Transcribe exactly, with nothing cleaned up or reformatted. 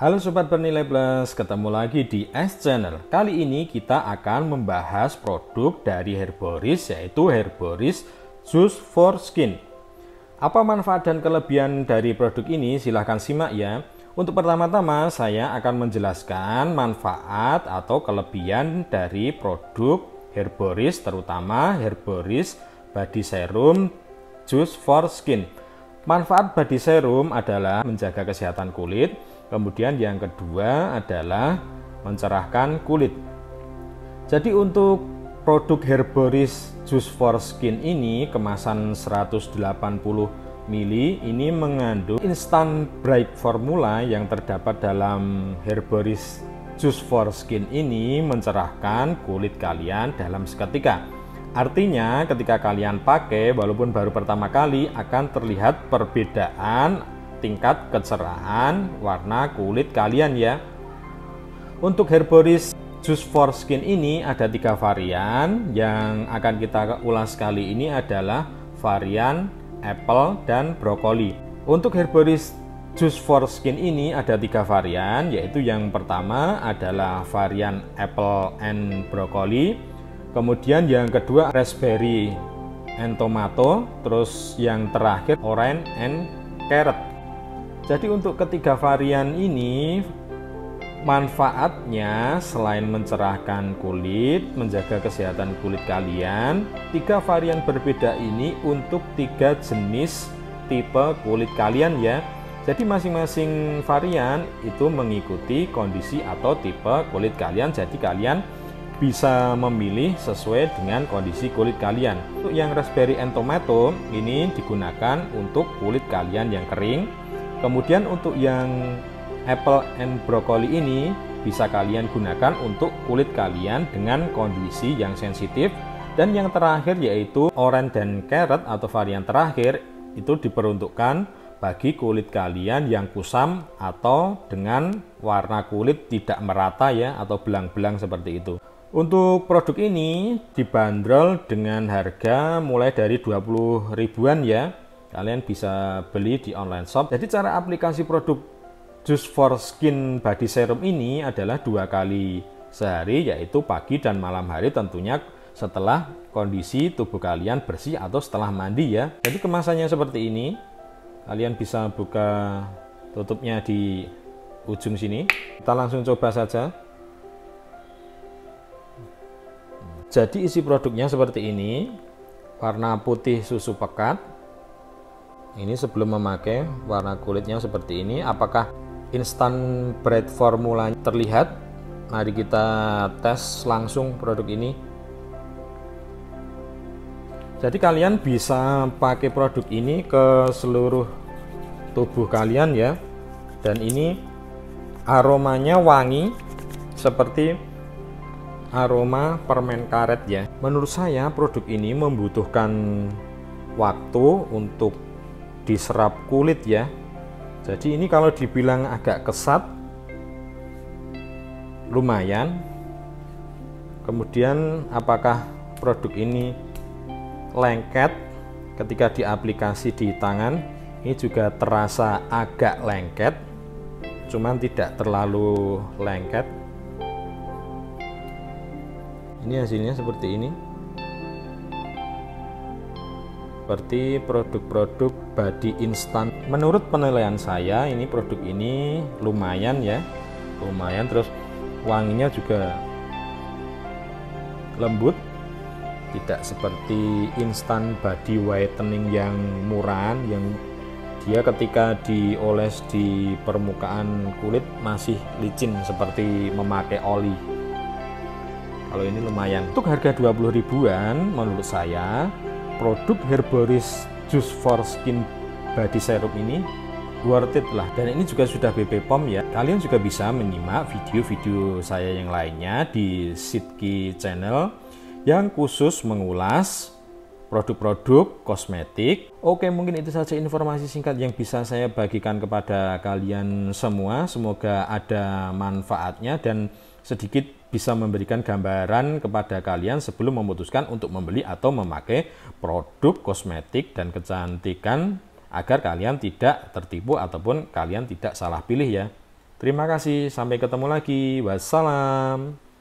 Halo Sobat Bernilai Plus, ketemu lagi di S Channel. Kali ini kita akan membahas produk dari Herboris, yaitu Herboris Juice for Skin. Apa manfaat dan kelebihan dari produk ini? Silahkan simak ya. Untuk pertama-tama saya akan menjelaskan manfaat atau kelebihan dari produk Herboris, terutama Herboris Body Serum Juice for Skin. Manfaat body serum adalah menjaga kesehatan kulit. Kemudian yang kedua adalah mencerahkan kulit. Jadi untuk produk Herboris Juice for Skin ini kemasan seratus delapan puluh mililiter ini mengandung instant bright formula yang terdapat dalam Herboris Juice for Skin ini mencerahkan kulit kalian dalam seketika. Artinya ketika kalian pakai walaupun baru pertama kali akan terlihat perbedaan tingkat kecerahan warna kulit kalian ya. Untuk Herboris Juice for Skin ini ada tiga varian. Yang akan kita ulas kali ini adalah varian apple dan brokoli. Untuk Herboris Juice for Skin ini ada tiga varian, yaitu yang pertama adalah varian apple and brokoli, kemudian yang kedua raspberry and tomato, terus yang terakhir orange and carrot. Jadi untuk ketiga varian ini manfaatnya selain mencerahkan kulit, menjaga kesehatan kulit kalian, tiga varian berbeda ini untuk tiga jenis tipe kulit kalian ya. Jadi masing-masing varian itu mengikuti kondisi atau tipe kulit kalian, jadi kalian bisa memilih sesuai dengan kondisi kulit kalian. Untuk yang raspberry and tomato ini digunakan untuk kulit kalian yang kering. Kemudian untuk yang apple and broccoli ini bisa kalian gunakan untuk kulit kalian dengan kondisi yang sensitif. Dan yang terakhir yaitu orange dan carrot atau varian terakhir itu diperuntukkan bagi kulit kalian yang kusam atau dengan warna kulit tidak merata ya, atau belang-belang seperti itu. Untuk produk ini dibanderol dengan harga mulai dari dua puluh ribuan ya. Kalian bisa beli di online shop. Jadi cara aplikasi produk Juice for Skin Body Serum ini adalah dua kali sehari, yaitu pagi dan malam hari, tentunya setelah kondisi tubuh kalian bersih atau setelah mandi ya. Jadi kemasannya seperti ini. Kalian bisa buka tutupnya di ujung sini. Kita langsung coba saja. Jadi isi produknya seperti ini. Warna putih susu pekat. Ini sebelum memakai, warna kulitnya seperti ini. Apakah instant bright formula terlihat? Mari kita tes langsung produk ini. Jadi kalian bisa pakai produk ini ke seluruh tubuh kalian ya. Dan ini aromanya wangi seperti aroma permen karet ya. Menurut saya produk ini membutuhkan waktu untuk diserap kulit ya. Jadi ini kalau dibilang agak kesat, lumayan. Kemudian apakah produk ini lengket ketika diaplikasi di tangan? Ini juga terasa agak lengket, cuman tidak terlalu lengket. Ini hasilnya seperti ini. Seperti produk-produk body instan. Menurut penilaian saya ini produk ini lumayan ya, lumayan. Terus wanginya juga lembut, tidak seperti instan body whitening yang murahan, yang dia ketika dioles di permukaan kulit masih licin seperti memakai oli. Kalau ini lumayan. Untuk harga dua puluh ribuan menurut saya produk Herboris Juice for Skin Body Serum ini worth it lah. Dan ini juga sudah B P P O M ya. Kalian juga bisa menyimak video-video saya yang lainnya di Sidki Channel yang khusus mengulas produk-produk kosmetik. Oke, mungkin itu saja informasi singkat yang bisa saya bagikan kepada kalian semua. Semoga ada manfaatnya dan sedikit bisa memberikan gambaran kepada kalian sebelum memutuskan untuk membeli atau memakai produk kosmetik dan kecantikan, agar kalian tidak tertipu ataupun kalian tidak salah pilih ya. Terima kasih, sampai ketemu lagi. Wassalam.